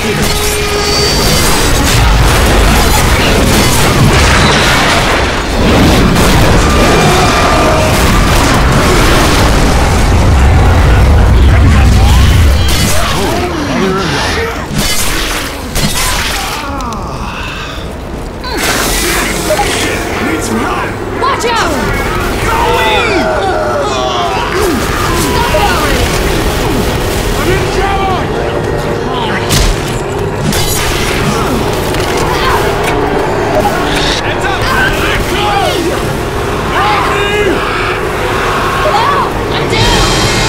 Watch out! I'm in trouble! Heads up! I'm down!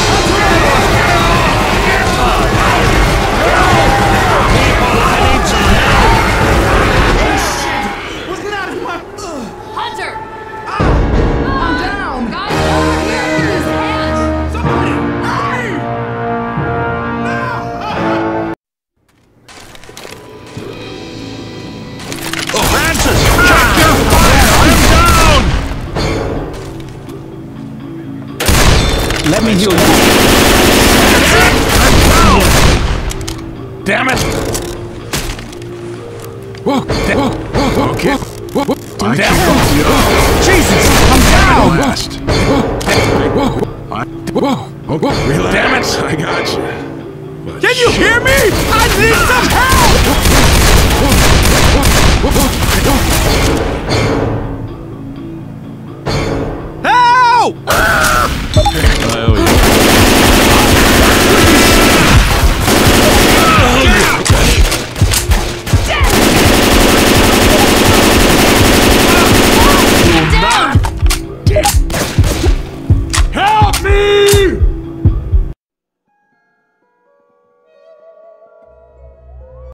Wasn't that in my... Hunter! I'm down! Guys, over here! Give his hand! Somebody! Help me! No! Francis! Check your fire! I'm down! Let me heal you. I'm down! Damn it! Whoa, Okay. damn. Jesus! I'm down! Rest. Relax. Damn it! I got you. Can you hear me?